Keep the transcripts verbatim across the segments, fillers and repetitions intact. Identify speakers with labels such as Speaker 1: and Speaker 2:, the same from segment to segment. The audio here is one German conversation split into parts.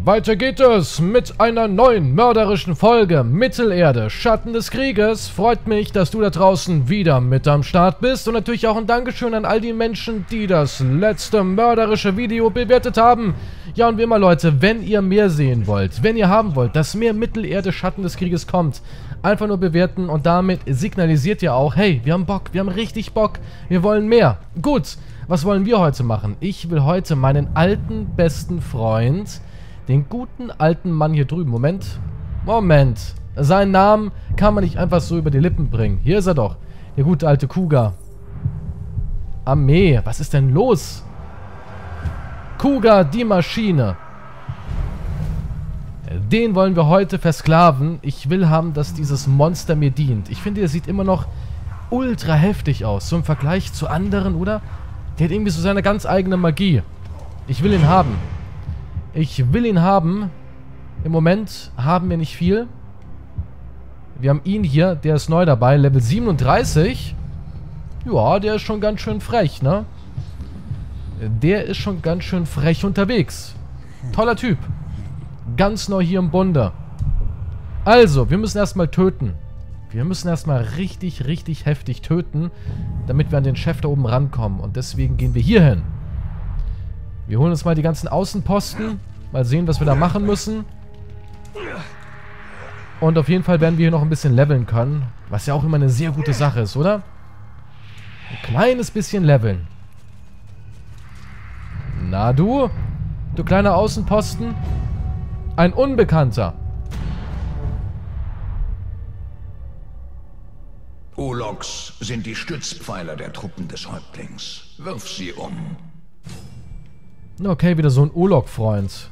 Speaker 1: Weiter geht es mit einer neuen mörderischen Folge Mittelerde, Schatten des Krieges. Freut mich, dass du da draußen wieder mit am Start bist. Und natürlich auch ein Dankeschön an all die Menschen, die das letzte mörderische Video bewertet haben. Ja, und wie immer, Leute, wenn ihr mehr sehen wollt, wenn ihr haben wollt, dass mehr Mittelerde, Schatten des Krieges kommt, einfach nur bewerten und damit signalisiert ihr auch, hey, wir haben Bock, wir haben richtig Bock, wir wollen mehr. Gut, was wollen wir heute machen? Ich will heute meinen alten, besten Freund... Den guten alten Mann hier drüben. Moment. Moment. Seinen Namen kann man nicht einfach so über die Lippen bringen. Hier ist er doch. Der gute alte Kuga. Armee. Was ist denn los? Kuga, die Maschine. Den wollen wir heute versklaven. Ich will haben, dass dieses Monster mir dient. Ich finde, er sieht immer noch ultra heftig aus. So im Vergleich zu anderen, oder? Der hat irgendwie so seine ganz eigene Magie. Ich will ihn haben. Ich will ihn haben. Im Moment haben wir nicht viel. Wir haben ihn hier, der ist neu dabei, Level siebenunddreißig. Ja, der ist schon ganz schön frech, ne? Der ist schon ganz schön frech unterwegs. Toller Typ. Ganz neu hier im Bunde. Also, wir müssen erstmal töten. Wir müssen erstmal richtig, richtig heftig töten, damit wir an den Chef da oben rankommen. Und deswegen gehen wir hier hin. Wir holen uns mal die ganzen Außenposten. Mal sehen, was wir da machen müssen. Und auf jeden Fall werden wir hier noch ein bisschen leveln können. Was ja auch immer eine sehr gute Sache ist, oder? Ein kleines bisschen leveln. Na du? Du kleiner Außenposten? Ein Unbekannter.
Speaker 2: Oloks sind die Stützpfeiler der Truppen des Häuptlings. Wirf sie um.
Speaker 1: Okay, wieder so ein Olok-Freund.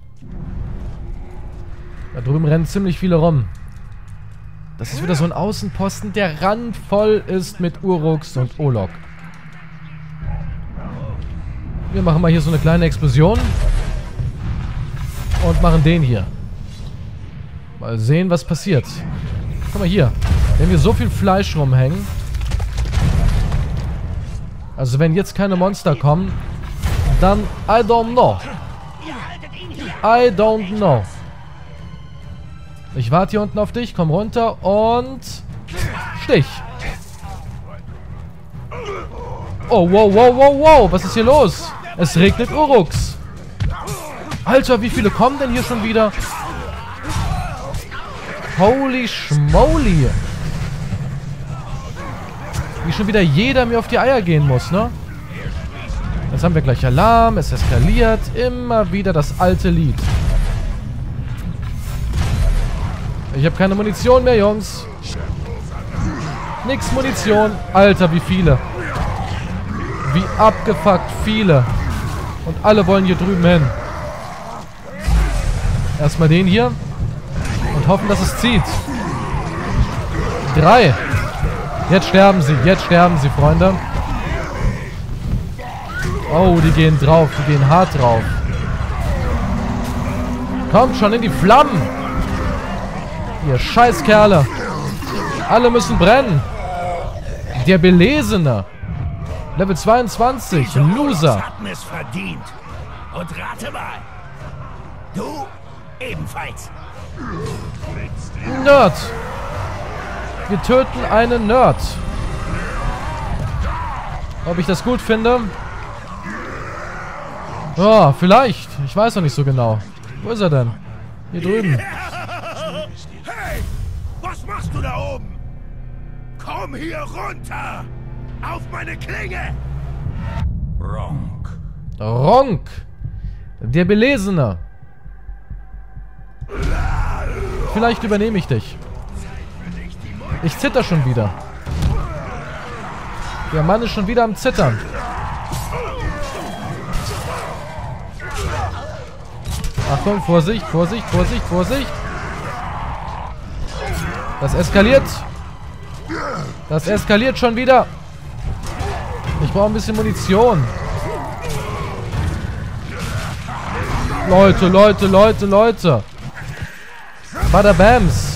Speaker 1: Da drüben rennen ziemlich viele rum. Das ist wieder so ein Außenposten, der randvoll ist mit Uruks und Olok. Wir machen mal hier so eine kleine Explosion. Und machen den hier. Mal sehen, was passiert. Guck mal hier. Wenn wir so viel Fleisch rumhängen. Also wenn jetzt keine Monster kommen, dann I don't know. I don't know. Ich warte hier unten auf dich. Komm runter und... Stich. Oh, wow, wow, wow, wow. Was ist hier los? Es regnet Uruks. Alter, wie viele kommen denn hier schon wieder? Holy schmoly. Wie schon wieder jeder mir auf die Eier gehen muss, ne? Jetzt haben wir gleich Alarm, es eskaliert. Immer wieder das alte Lied. Ich habe keine Munition mehr, Jungs. Nix Munition. Alter, wie viele. Wie abgefuckt viele. Und alle wollen hier drüben hin. Erstmal den hier. Und hoffen, dass es zieht. Drei. Jetzt sterben sie. Jetzt sterben sie, Freunde. Oh, die gehen drauf. Die gehen hart drauf. Kommt schon in die Flammen. Ihr Scheißkerle. Alle müssen brennen. Der Belesene. Level zweiundzwanzig. Loser.
Speaker 3: Hatten es verdient. Und rate mal. Du ebenfalls.
Speaker 1: Nerd. Wir töten einen Nerd. Ob ich das gut finde? Ja, vielleicht. Ich weiß noch nicht so genau. Wo ist er denn? Hier drüben.
Speaker 3: Hey! Was machst du da oben? Komm hier runter! Auf meine Klinge!
Speaker 2: Ronk.
Speaker 1: Ronk. Der Belesene. Vielleicht übernehme ich dich. Ich zitter schon wieder. Der Mann ist schon wieder am Zittern. Achtung, Vorsicht, Vorsicht, Vorsicht, Vorsicht. Das eskaliert. Das eskaliert schon wieder. Ich brauche ein bisschen Munition. Leute, Leute, Leute, Leute. Badabams.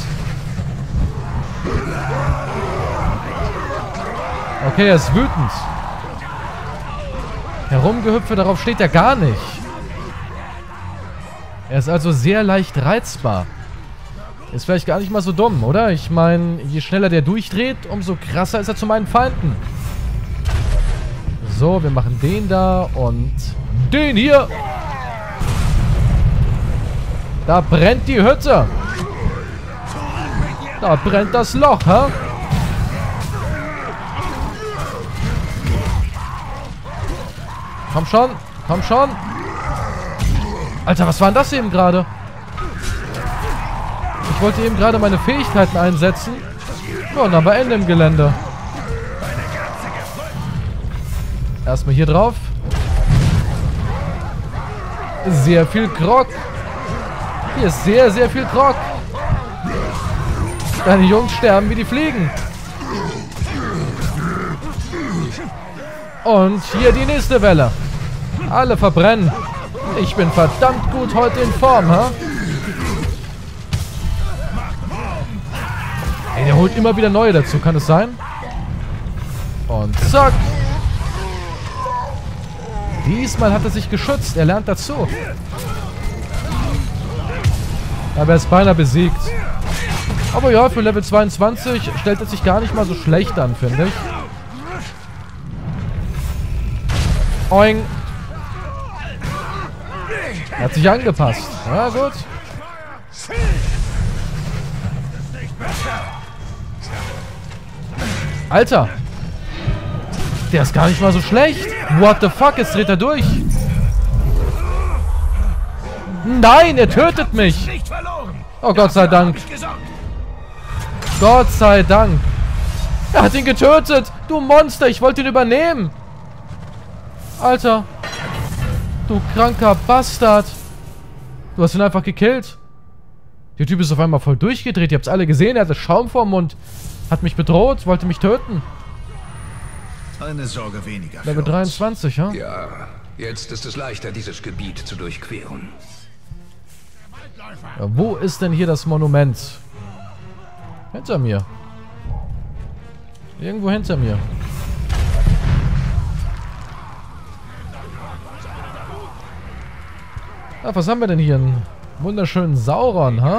Speaker 1: Okay, er ist wütend. Herumgehüpfe, darauf steht er gar nicht. Er ist also sehr leicht reizbar. Ist vielleicht gar nicht mal so dumm, oder? Ich meine, je schneller der durchdreht, umso krasser ist er zu meinen Feinden. So, wir machen den da und den hier. Da brennt die Hütte. Da brennt das Loch, hä? Komm schon, komm schon. Alter, was war denn das eben gerade? Ich wollte eben gerade meine Fähigkeiten einsetzen. Ja, und dann war Ende im Gelände. Erstmal hier drauf. Sehr viel Grog. Hier ist sehr, sehr viel Grog. Deine Jungs sterben wie die Fliegen. Und hier die nächste Welle. Alle verbrennen. Ich bin verdammt gut heute in Form, hä? Ey, der holt immer wieder neue dazu, kann es sein? Und zack. Diesmal hat er sich geschützt. Er lernt dazu. Aber er ist beinahe besiegt. Aber ja, für Level zweiundzwanzig stellt er sich gar nicht mal so schlecht an, finde ich. Oing. Er hat sich angepasst. Ja, gut. Alter. Der ist gar nicht mal so schlecht. What the fuck? Jetzt dreht er durch. Nein, er tötet mich. Oh, Gott sei Dank. Gott sei Dank. Er hat ihn getötet. Du Monster, ich wollte ihn übernehmen. Alter. Du kranker Bastard. Du hast ihn einfach gekillt. Der Typ ist auf einmal voll durchgedreht. Ihr habt es alle gesehen. Er hatte Schaum vorm Mund. Hat mich bedroht. Wollte mich töten.
Speaker 2: Eine Sorge weniger.
Speaker 1: Level dreiundzwanzig, ja?
Speaker 2: Ja, jetzt ist es leichter, dieses Gebiet zu durchqueren.
Speaker 1: Ja, wo ist denn hier das Monument? Hinter mir. Irgendwo hinter mir. Ah, was haben wir denn hier? Einen wunderschönen Sauron, ha?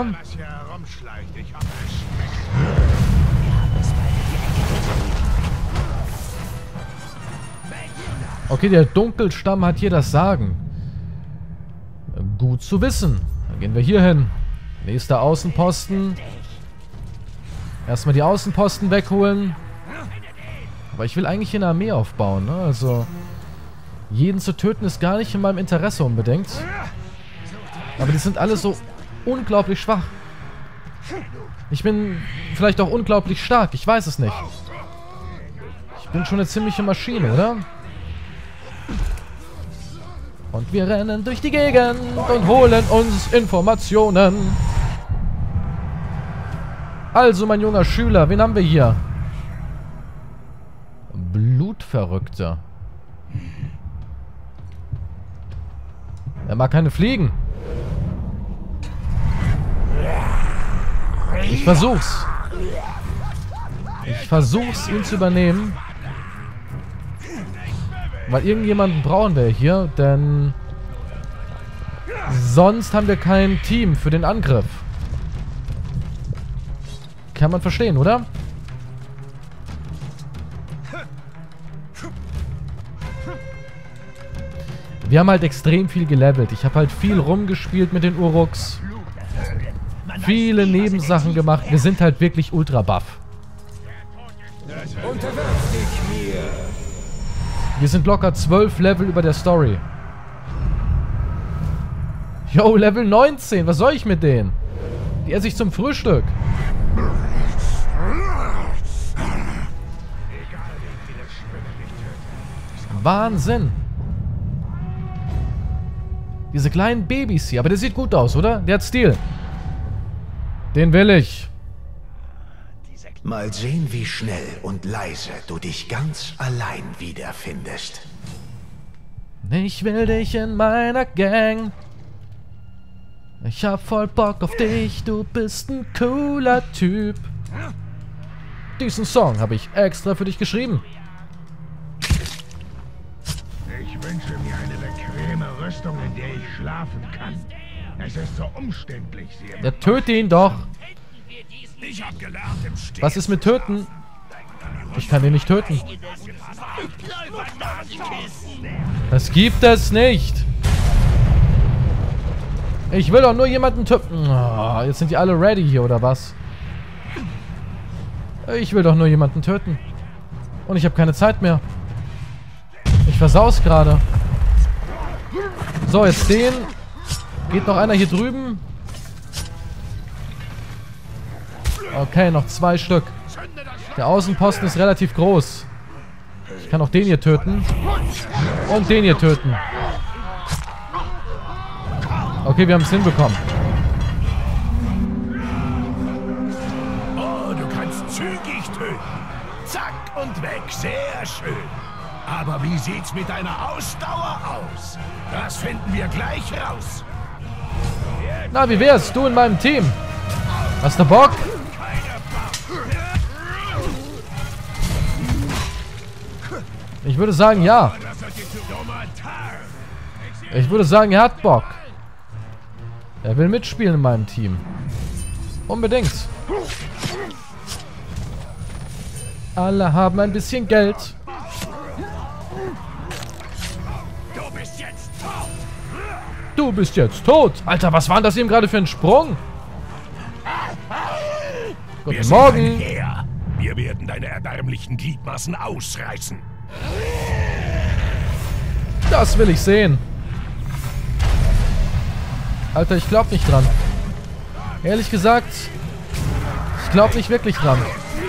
Speaker 1: Okay, der Dunkelstamm hat hier das Sagen. Gut zu wissen. Dann gehen wir hier hin. Nächster Außenposten. Erstmal die Außenposten wegholen. Aber ich will eigentlich hier eine Armee aufbauen, ne? Also, jeden zu töten ist gar nicht in meinem Interesse unbedingt. Aber die sind alle so unglaublich schwach. Ich bin vielleicht auch unglaublich stark. Ich weiß es nicht. Ich bin schon eine ziemliche Maschine, oder? Und wir rennen durch die Gegend und holen uns Informationen. Also, mein junger Schüler, wen haben wir hier? Blutverrückter. Er mag keine Fliegen. Ich versuch's. Ich versuch's, ihn zu übernehmen. Weil irgendjemanden brauchen wir hier, denn sonst haben wir kein Team für den Angriff. Kann man verstehen, oder? Wir haben halt extrem viel gelevelt. Ich habe halt viel rumgespielt mit den Uruks. Viele Nebensachen gemacht. Wir sind halt wirklich ultra buff. Wir sind locker zwölf Level über der Story. Yo, Level neunzehn. Was soll ich mit denen? Die esse ich zum Frühstück. Wahnsinn. Diese kleinen Babys hier. Aber der sieht gut aus, oder? Der hat Stil. Den will ich.
Speaker 4: Mal sehen, wie schnell und leise du dich ganz allein wiederfindest.
Speaker 1: Ich will dich in meiner Gang. Ich hab voll Bock auf dich. Du bist ein cooler Typ. Diesen Song habe ich extra für dich geschrieben.
Speaker 3: Ich wünsche mir eine bequeme Rüstung, in der ich schlafen kann. Es ist so umständlich, sie
Speaker 1: Ja, töte ihn doch.
Speaker 3: Ich hab gelernt im Stehen.
Speaker 1: Was ist mit töten? Ich kann den nicht töten. Das gibt es nicht. Ich will doch nur jemanden töten. Oh, jetzt sind die alle ready hier, oder was? Ich will doch nur jemanden töten. Und ich habe keine Zeit mehr. Ich versau's gerade. So, jetzt den. Geht noch einer hier drüben? Okay, noch zwei Stück. Der Außenposten ist relativ groß. Ich kann auch den hier töten. Und den hier töten. Okay, wir haben es hinbekommen.
Speaker 3: Oh, du kannst zügig töten. Zack und weg. Sehr schön. Aber wie sieht's mit deiner Ausdauer aus? Das finden wir gleich raus.
Speaker 1: Na, wie wär's? Du in meinem Team. Hast du Bock? Ich würde sagen, ja. Ich würde sagen, er hat Bock. Er will mitspielen in meinem Team. Unbedingt. Alle haben ein bisschen Geld.
Speaker 3: Du bist jetzt tot.
Speaker 1: Du bist jetzt tot. Alter, was war denn das eben gerade für ein Sprung?
Speaker 3: Wir
Speaker 1: Guten
Speaker 3: sind
Speaker 1: Morgen.
Speaker 3: ein Heer. Wir werden deine erbärmlichen Gliedmaßen ausreißen.
Speaker 1: Das will ich sehen. Alter, ich glaube nicht dran. Ehrlich gesagt, ich glaube nicht wirklich dran.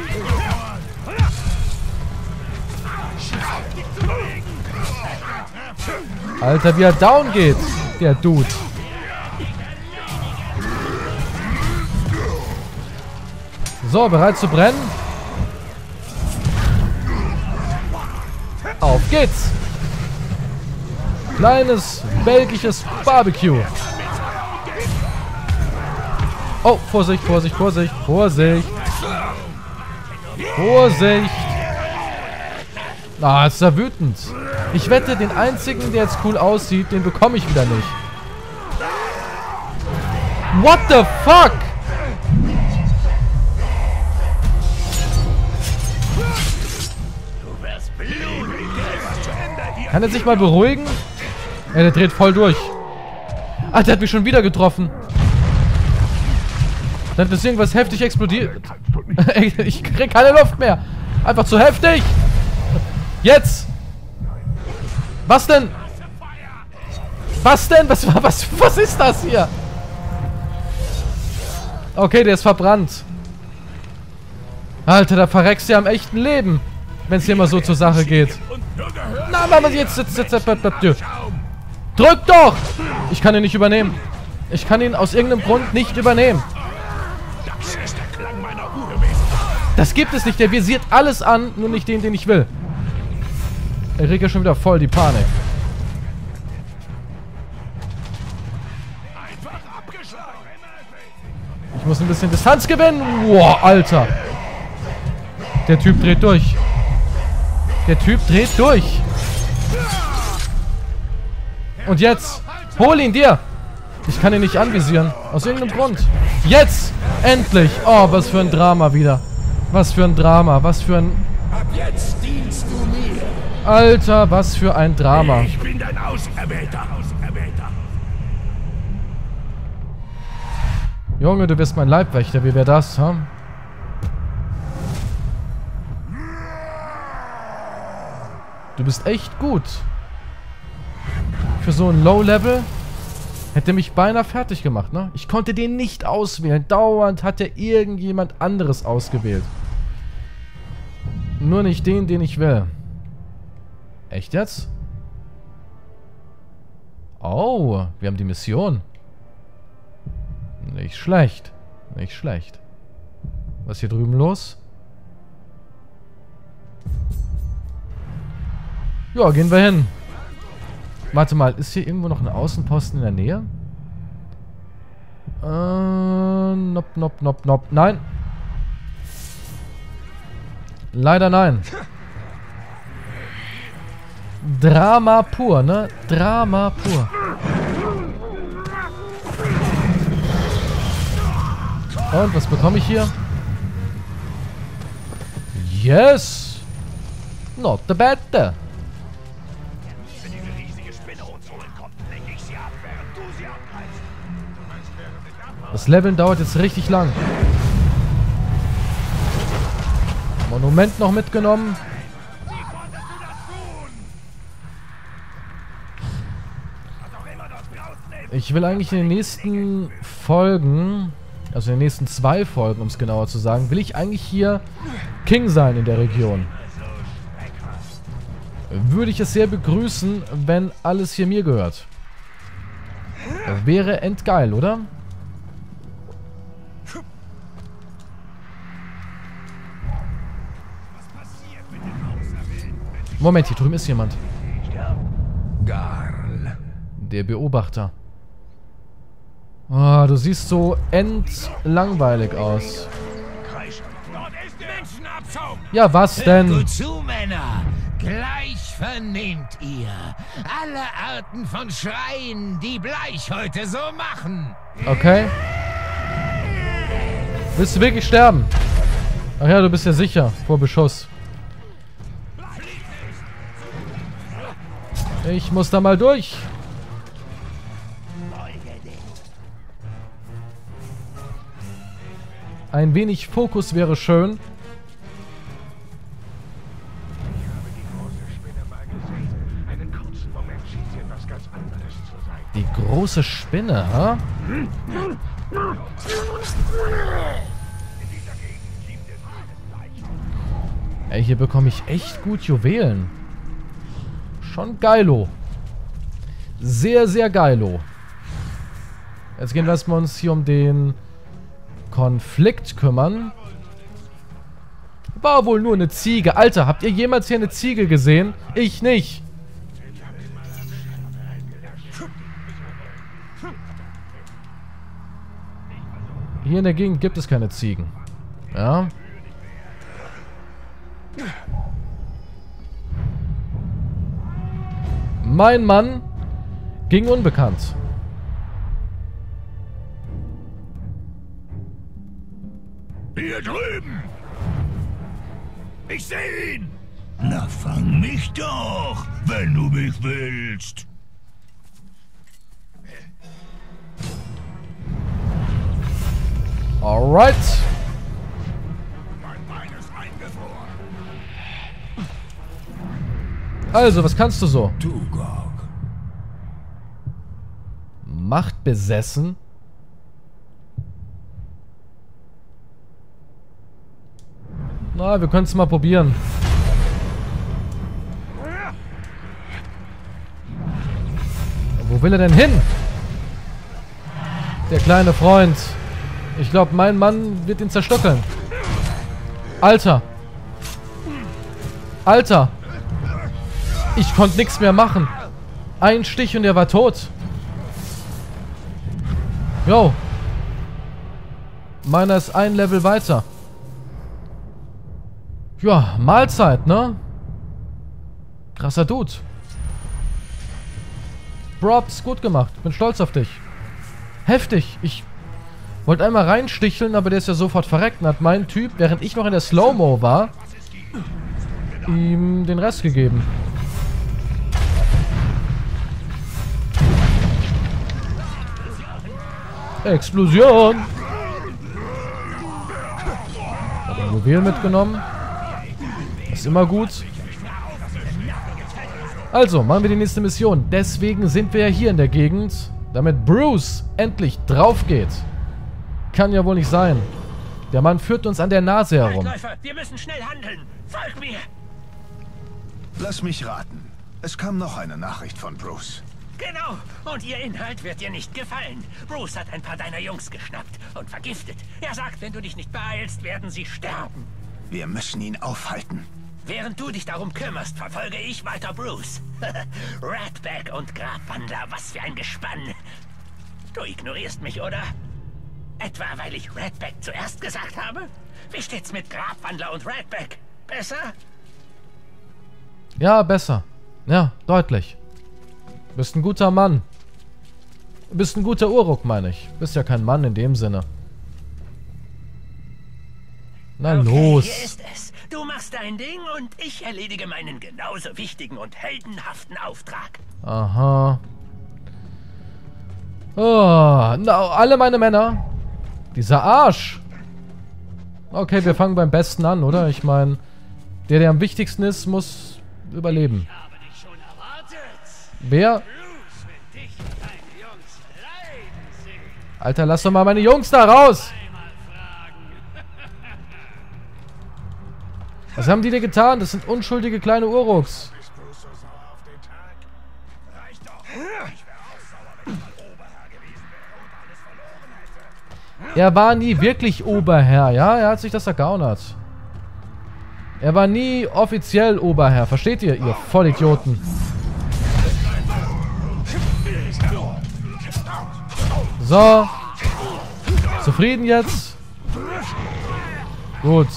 Speaker 1: Alter, wie er down geht, der Dude. So, bereit zu brennen? Auf geht's! Kleines belgisches Barbecue. Oh, Vorsicht, Vorsicht, Vorsicht, Vorsicht. Vorsicht. Ah, jetzt ist er wütend. Ich wette, den einzigen, der jetzt cool aussieht, den bekomme ich wieder nicht. What the fuck? Kann er sich mal beruhigen? Ja, der dreht voll durch. Ah, der hat mich schon wieder getroffen. Dann ist irgendwas heftig explodiert. Ich krieg keine Luft mehr. Einfach zu heftig. Jetzt. Was denn? Was denn? Was, was, was ist das hier? Okay, der ist verbrannt. Alter, da verreckst du ja am echten Leben. Wenn es hier mal so zur Sache geht. Na, Mama, jetzt, jetzt, jetzt, jetzt, jetzt. Drück doch! Ich kann ihn nicht übernehmen. Ich kann ihn aus irgendeinem Grund nicht übernehmen. Das gibt es nicht. Der visiert alles an, nur nicht den, den ich will. Er regt ja schon wieder voll die Panik. Ich muss ein bisschen Distanz gewinnen. Boah, Alter. Der Typ dreht durch. Der Typ dreht durch. Und jetzt. Hol ihn dir. Ich kann ihn nicht anvisieren. Aus irgendeinem Grund. Jetzt. Endlich. Oh, was für ein Drama wieder. Was für ein Drama. Was für ein...
Speaker 3: Ab jetzt dienst du mir.
Speaker 1: Alter, was für ein Drama.
Speaker 3: Ich bin dein Auserwählter. Auserwählter.
Speaker 1: Junge, du wirst mein Leibwächter. Wie wäre das, ha? Du bist echt gut. Für so ein Low-Level hätte mich beinahe fertig gemacht, ne? Ich konnte den nicht auswählen. Dauernd hat er irgendjemand anderes ausgewählt. Nur nicht den, den ich will. Echt jetzt? Oh, wir haben die Mission. Nicht schlecht. Nicht schlecht. Was ist hier drüben los? Ja, gehen wir hin. Warte mal, ist hier irgendwo noch ein Außenposten in der Nähe? Äh, nope, nope, nope, nope. Nein. Leider nein. Drama pur, ne? Drama pur. Und was bekomme ich hier? Yes! Not the bad.
Speaker 3: Wenn diese riesige Spinne uns holen kommt, lenke ich sie ab, während du sie abreißt. Du meinst, während ich abreiße?
Speaker 1: Das Leveln dauert jetzt richtig lang. Monument noch mitgenommen.
Speaker 3: Wie konntest du das tun? Was auch immer das draußen ist.
Speaker 1: Ich will eigentlich in den nächsten Folgen, also in den nächsten zwei Folgen, um es genauer zu sagen, will ich eigentlich hier King sein in der Region. Würde ich es sehr begrüßen, wenn alles hier mir gehört. Wäre endgeil, oder? Moment, hier drüben ist jemand.
Speaker 2: Garl.
Speaker 1: Der Beobachter. Oh, du siehst so endlangweilig aus.
Speaker 3: Dort ist der Menschenabschaum.
Speaker 1: Ja, was denn?
Speaker 5: Gut zu, Männer. Gleich vernehmt ihr alle Arten von Schreien, die Bleich heute so machen.
Speaker 1: Okay. Willst du wirklich sterben? Ach ja, du bist ja sicher vor Beschuss. Ich muss da mal durch. Ein wenig Fokus wäre schön. Die große Spinne, ha? Ey, hier bekomme ich echt gut Juwelen. Schon geilo. Sehr, sehr geilo. Jetzt gehen wir erstmal uns hier um den Konflikt kümmern. War wohl nur eine Ziege. Alter, habt ihr jemals hier eine Ziege gesehen? Ich nicht. Hier in der Gegend gibt es keine Ziegen. Ja. Mein Mann ging unbekannt.
Speaker 3: Hier drüben. Ich sehe ihn. Na, fang mich doch, wenn du mich willst.
Speaker 1: Alright.
Speaker 3: Mein Bein ist eingefroren.
Speaker 1: Also, was kannst du so?
Speaker 2: Tugok.
Speaker 1: Macht besessen. Na, wir können es mal probieren. Wo will er denn hin? Der kleine Freund. Ich glaube, mein Mann wird ihn zerstückeln. Alter. Alter. Ich konnte nichts mehr machen. Ein Stich und er war tot. Jo. Meiner ist ein Level weiter. Ja, Mahlzeit, ne? Krasser Dude. Props, gut gemacht. Bin stolz auf dich. Heftig. Ich wollte einmal reinsticheln, aber der ist ja sofort verreckt und hat mein Typ, während ich noch in der Slow-Mo war, ihm den Rest gegeben. Explosion! Hab ein Juwel mitgenommen. Ist immer gut. Also, machen wir die nächste Mission. Deswegen sind wir ja hier in der Gegend, damit Bruce endlich drauf geht. Kann ja wohl nicht sein. Der Mann führt uns an der Nase herum.
Speaker 5: Waldläufer, wir müssen schnell handeln. Folg mir.
Speaker 4: Lass mich raten. Es kam noch eine Nachricht von Bruce.
Speaker 5: Genau. Und ihr Inhalt wird dir nicht gefallen. Bruce hat ein paar deiner Jungs geschnappt und vergiftet. Er sagt, wenn du dich nicht beeilst, werden sie sterben.
Speaker 4: Wir müssen ihn aufhalten.
Speaker 5: Während du dich darum kümmerst, verfolge ich weiter Bruce. Ratback und Grabwandler, was für ein Gespann. Du ignorierst mich, oder? Etwa, weil ich Ratback zuerst gesagt habe? Wie steht's mit Grabwandler und Ratback? Besser?
Speaker 1: Ja, besser. Ja, deutlich. Bist ein guter Mann. Bist ein guter Uruk, meine ich. Bist ja kein Mann in dem Sinne. Na
Speaker 5: okay,
Speaker 1: los.
Speaker 5: Hier ist es. Du machst dein Ding und ich erledige meinen genauso wichtigen und heldenhaften Auftrag.
Speaker 1: Aha. Oh, na, alle meine Männer. Dieser Arsch. Okay, wir fangen beim Besten an, oder? Ich meine, der, der am wichtigsten ist, muss überleben.
Speaker 3: Ich habe dich schon erwartet.
Speaker 1: Wer?
Speaker 3: Bruce will dich und deine Jungs leiden sehen.
Speaker 1: Alter, lass doch mal meine Jungs da raus.
Speaker 3: Einmal fragen.
Speaker 1: Was haben die dir getan? Das sind unschuldige kleine Uruks.
Speaker 3: Ist Bruce so sauer auf den Tag? Reicht doch. Ich wäre auch sauer, wenn ich mal Oberherr gewesen wäre und alles verloren hätte.
Speaker 1: Er war nie wirklich Oberherr, ja? Er hat sich das ergaunert. Er war nie offiziell Oberherr. Versteht ihr, ihr Vollidioten? So. Zufrieden jetzt? Gut.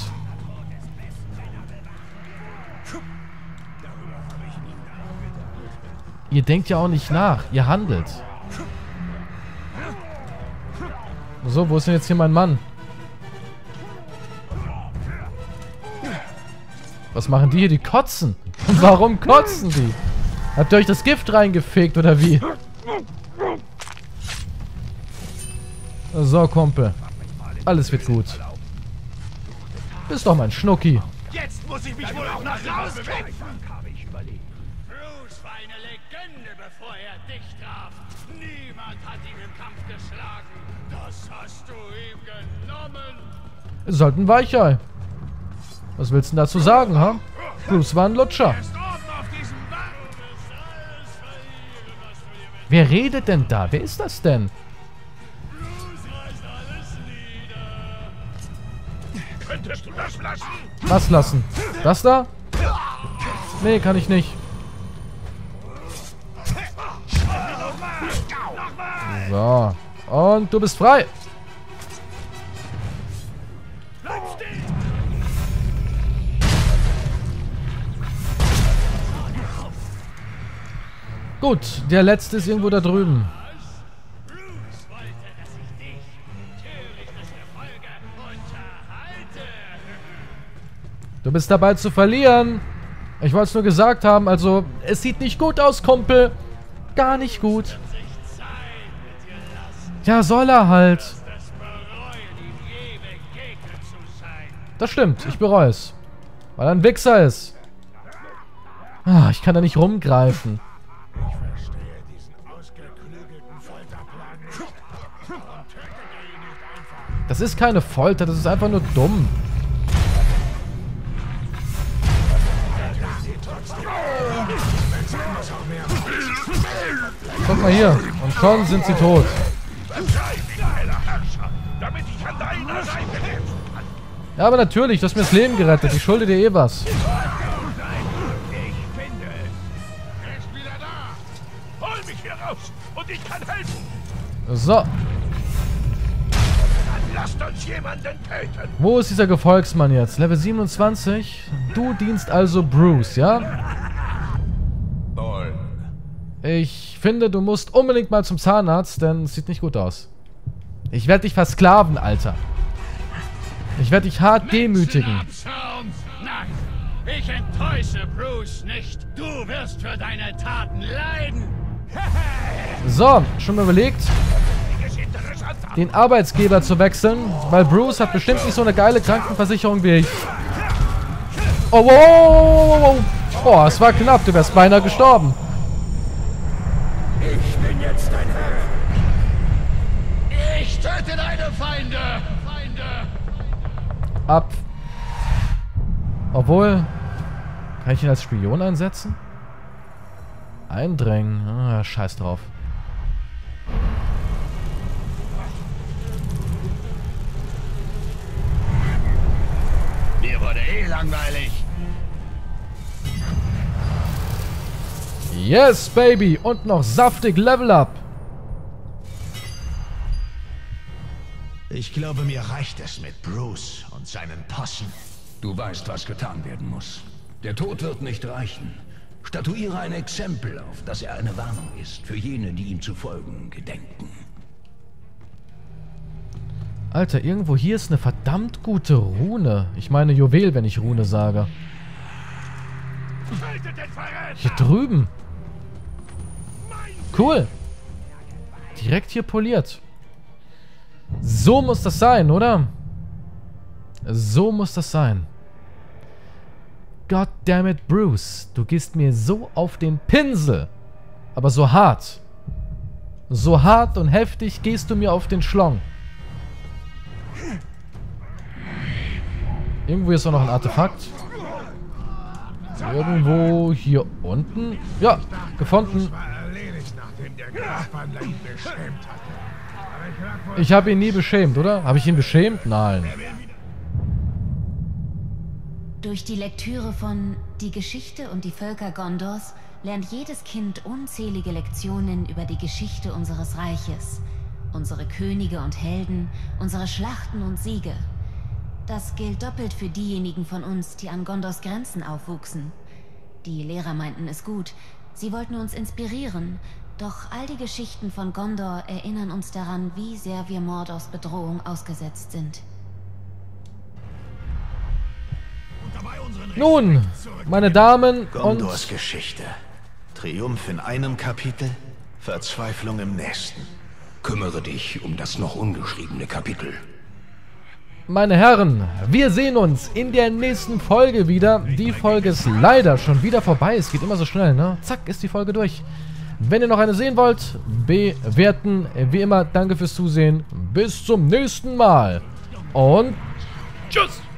Speaker 1: Ihr denkt ja auch nicht nach. Ihr handelt. So, wo ist denn jetzt hier mein Mann? Was machen die hier? Die kotzen. Und warum kotzen die? Habt ihr euch das Gift reingefegt oder wie? So, Kumpel. Alles wird gut. Bist doch mein Schnucki.
Speaker 3: Jetzt muss ich mich wohl auch nach Hause bewegen. Habe ich überlebt. Bruce war eine Legende, bevor er dich traf. Niemand hat ihn im Kampf geschlagen. Das hast du ihm genommen.
Speaker 1: Ihr sollt ein Weichei. Was willst du denn dazu sagen, ha? Bruce war ein Lutscher.
Speaker 3: Erst oben auf diesem Wagen. Du wirst alles verlieren, was du dir mit
Speaker 1: Wer redet denn da? Wer ist das denn?
Speaker 3: Bruce reißt alles nieder. Könntest du das lassen?
Speaker 1: Was lassen? Das da? Nee, kann ich nicht. So. Und du bist frei.
Speaker 3: Bleib stehen.
Speaker 1: Gut, der letzte ist irgendwo da drüben.
Speaker 3: Bruce wollte, dass ich dich, törichtes Gefolge, unterhalte.
Speaker 1: Du bist dabei zu verlieren. Ich wollte es nur gesagt haben. Also, es sieht nicht gut aus, Kumpel. Gar nicht gut.
Speaker 3: Sich Zeit mit dir lassen,
Speaker 1: Ja, soll er halt.
Speaker 3: das bereuen, ihm je begegnet zu sein.
Speaker 1: Das stimmt, ich bereue es. Weil er ein Wichser ist. Ah, ich kann da nicht rumgreifen.
Speaker 3: Ich verstehe diesen ausgeklügelten Folterplan nicht. Warum tötet ihr ihn nicht einfach?
Speaker 1: Das ist keine Folter, das ist einfach nur dumm. Guck mal hier. Und schon sind sie tot.
Speaker 3: Verzeih mir, heller Herrscher, damit ich an deiner Seite kämpfen kann.
Speaker 1: Ja, aber natürlich, du hast mir das Leben gerettet. Ich schulde dir eh was.
Speaker 3: Ich finde es. Er ist wieder da. Hol mich hier raus und ich kann helfen.
Speaker 1: So,
Speaker 3: Dann lasst uns jemanden töten.
Speaker 1: wo ist dieser Gefolgsmann jetzt? Level siebenundzwanzig. Du dienst also Bruce, ja?
Speaker 2: Bolden.
Speaker 1: Ich finde, du musst unbedingt mal zum Zahnarzt, denn es sieht nicht gut aus. Ich werde dich versklaven, Alter. Ich werde dich hart demütigen.
Speaker 3: Abschaum. Nein, ich enttäusche Bruce nicht. Du wirst für deine Taten leiden.
Speaker 1: So, schon mal überlegt,
Speaker 3: Das ist interessant.
Speaker 1: den Arbeitsgeber zu wechseln, weil Bruce hat bestimmt nicht so eine geile Krankenversicherung wie ich. Oh, wow, wow, wow, wow. Oh, es war knapp, du wärst beinahe gestorben.
Speaker 3: Ich bin jetzt dein Herr. Ich töte deine Feinde. Feinde.
Speaker 1: Ab. Obwohl, kann ich ihn als Spion einsetzen? Eindringen. Ah, scheiß drauf.
Speaker 3: Mir wurde eh langweilig.
Speaker 1: Yes, Baby. Und noch saftig Level Up.
Speaker 4: Ich glaube, mir reicht es mit Bruce und seinen Possen.
Speaker 2: Du weißt, was getan werden muss. Der Tod wird nicht reichen. Statuiere ein Exempel, auf das er eine Warnung ist für jene, die ihm zu folgen gedenken.
Speaker 1: Alter, irgendwo hier ist eine verdammt gute Rune. Ich meine Juwel, wenn ich Rune sage. Hier drüben. Cool. Direkt hier poliert. So muss das sein, oder? So muss das sein. Goddammit, Bruce. Du gehst mir so auf den Pinsel. Aber so hart. So hart und heftig gehst du mir auf den Schlong. Irgendwo ist auch noch ein Artefakt. Irgendwo hier unten. Ja, gefunden. Ich habe ihn nie beschämt, oder? Habe ich ihn beschämt? Nein.
Speaker 6: Durch die Lektüre von Die Geschichte und die Völker Gondors lernt jedes Kind unzählige Lektionen über die Geschichte unseres Reiches, unsere Könige und Helden, unsere Schlachten und Siege. Das gilt doppelt für diejenigen von uns, die an Gondors Grenzen aufwuchsen. Die Lehrer meinten es gut, sie wollten uns inspirieren, doch all die Geschichten von Gondor erinnern uns daran, wie sehr wir Mordors Bedrohung ausgesetzt sind.
Speaker 1: Nun, meine Damen
Speaker 4: Gondors
Speaker 1: und...
Speaker 4: Geschichte. Triumph in einem Kapitel, Verzweiflung im nächsten.
Speaker 2: Kümmere dich um das noch ungeschriebene Kapitel.
Speaker 1: Meine Herren, wir sehen uns in der nächsten Folge wieder. Die Folge ist leider schon wieder vorbei. Es geht immer so schnell, ne? Zack, ist die Folge durch. Wenn ihr noch eine sehen wollt, bewerten. Wie immer, danke fürs Zusehen. Bis zum nächsten Mal. Und tschüss.